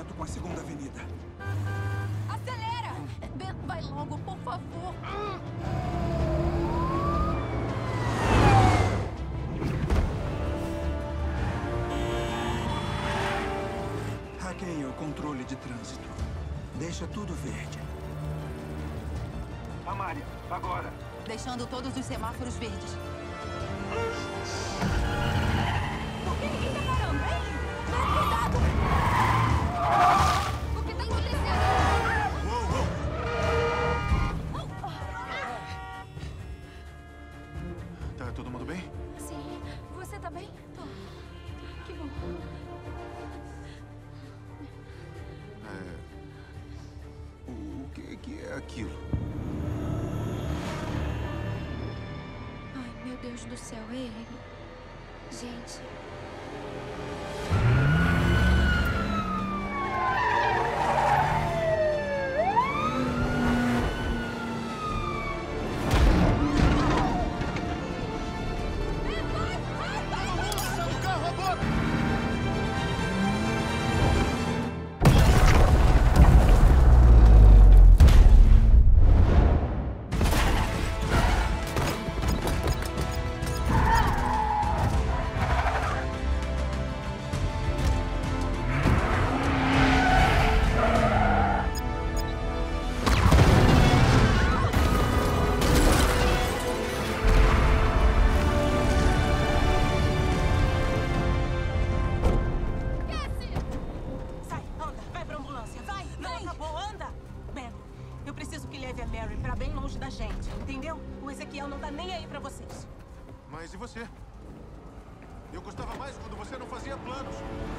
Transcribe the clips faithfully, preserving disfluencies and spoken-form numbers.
cruzamento com a segunda avenida. Acelera! Ben, vai logo, por favor. Hackeiem o controle de trânsito. Deixa tudo verde. Amália, agora. Deixando todos os semáforos verdes. Por que ninguém tá parando, hein? Cuidado! O que tá acontecendo? Uou, uou. Tá todo mundo bem? Sim. Você tá bem? Tô. Que bom. É... O, o que, que é aquilo? Ai, meu Deus do céu, é ele. Gente. Mas e você? Eu gostava mais quando você não fazia planos.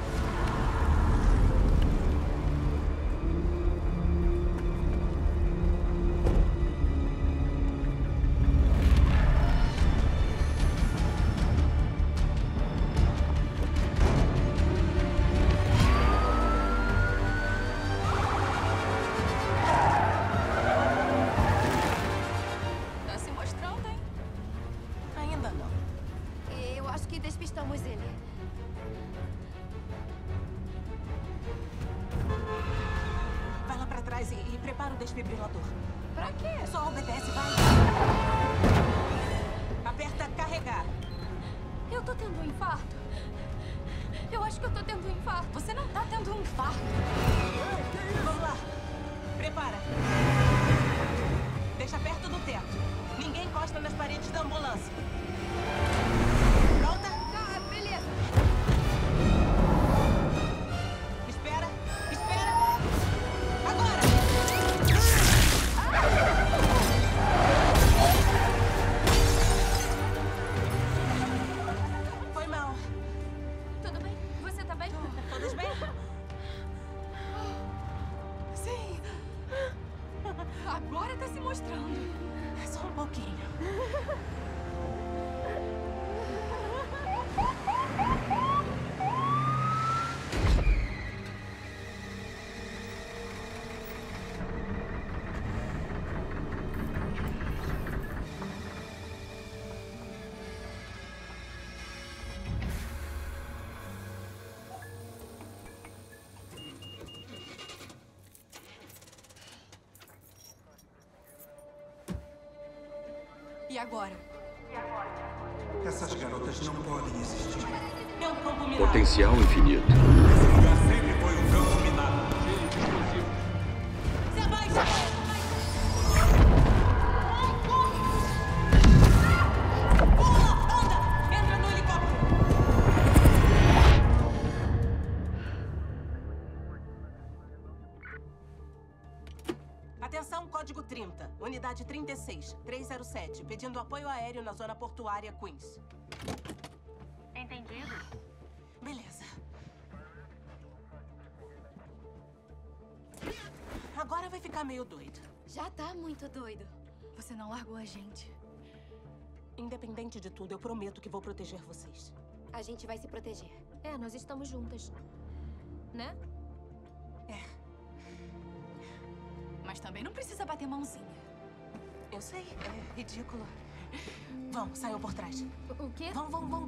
Tá se mostrando, hein? Ainda não. Eu acho que despistamos ele. Vai lá pra trás e, e prepara o desfibrilador. Pra quê? Só obedece, vai. Aperta carregar. Eu tô tendo um infarto. Eu acho que eu tô tendo um infarto. Você não tá tendo um infarto. Vamos lá. Prepara. Deixa perto do teto. Ninguém encosta nas paredes da ambulância. Pronta? Ah, beleza. Espera. Espera. Agora! Foi mal. Tudo bem? Você tá bem? Todos bem? Sim. Agora tá se mostrando. Só um pouquinho. E agora? Essas garotas não podem existir. É um campo minado. Potencial infinito. Esse lugar sempre foi um campo minado. Se abaixa! Pula! Anda! Entra no helicóptero! Atenção, código trinta. Unidade trinta e seis, trezentos e sete. Pedindo apoio aéreo na zona portuária Queens. Entendido? Beleza. Agora vai ficar meio doido. Já tá muito doido. Você não largou a gente. Independente de tudo, eu prometo que vou proteger vocês. A gente vai se proteger. É, nós estamos juntas. Né? Mas também não precisa bater mãozinha. Eu sei, é ridículo. Vão, saiam por trás. O, o quê? Vão, vão, vão.